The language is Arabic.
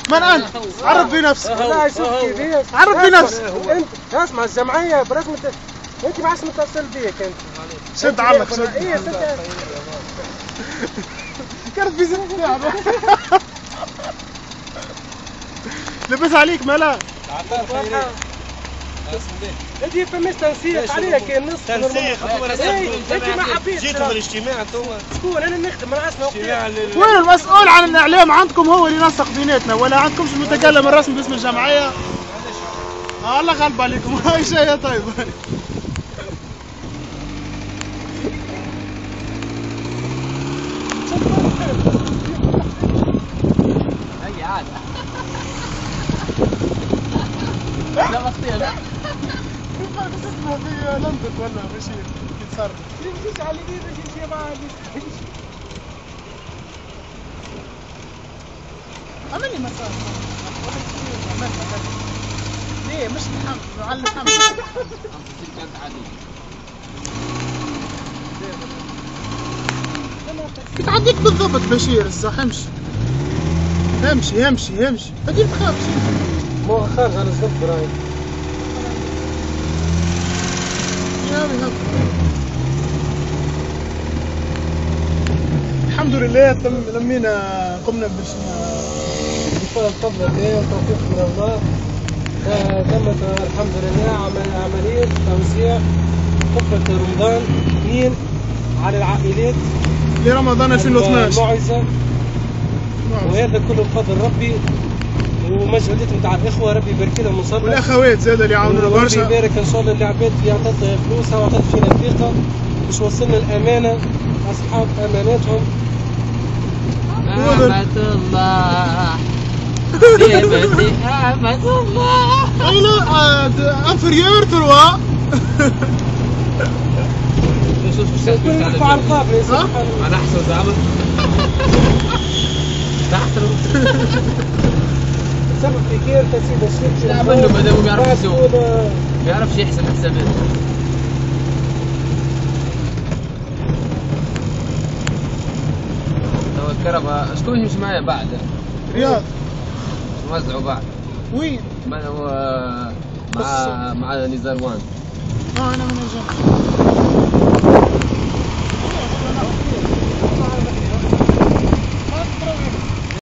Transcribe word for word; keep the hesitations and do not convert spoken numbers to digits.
من انت؟ عرف بنفسك. لا شوف كيفيش. عرف بنفسك. انت اسمع الجمعيه برسمة انت ما عادش متصل بيك انت. شد عنك شد. ايه شد. كرت في زيت لعبه. لبس عليك ملا. انت فماش تنسيق عليك النص تنسيق انت ما حبيتش جيتوا بالاجتماع تو شكون انا نخدم انا اسمع وين المسؤول عن الاعلام عندكم هو اللي ينسق بيناتنا ولا عندكمش المتكلم الرسمي باسم الجمعيه؟ آه الله غالب عليكم هاي شيء طيب. هي عادة لا مصير لا بس اسمها في لندن ولا بشير يتصرف. يمشيش على اليمين يمشي مع عملي مسار. ليه مش محمد على محمد. كانت عادية بتعديك بالضبط بشير الصح. امشي امشي امشي امشي هديك تخاف. مو خارج على الزب براي. يا بهب. الحمد لله تم لمينا قمنا باش بفضل فضل الله وتوفيق من الله تمت الحمد لله عمل عملية توزيع خطبة رمضان اثنين على العائلات لرمضان ألفين واثناشر. الموعظة وهذا كله بفضل ربي ومجهودات نتاع الاخوه ربي يبارك لهم وصلنا والاخوات زاد اللي يعاونونا برشا. ربي يبارك ان شاء الله العباد اللي عطتها فلوسها وعطت فينا ثقه باش وصلنا الامانه اصحاب اماناتهم. أمة الله حبيبتي أمة الله. ايلا انفيريور تروا. كل نحكوا على القابل أنا أحسن زعمة تحترم سبب في كير تسيد الشيخ لا منه ما دام ما يعرفش يسوق ما يعرفش يحسب حسابات. تو الكهرباء شكون يمشي معايا بعد؟ رياض نوزعوا بعد. وين؟ ما هو مع مع نزار وان. اه انا من الجنة.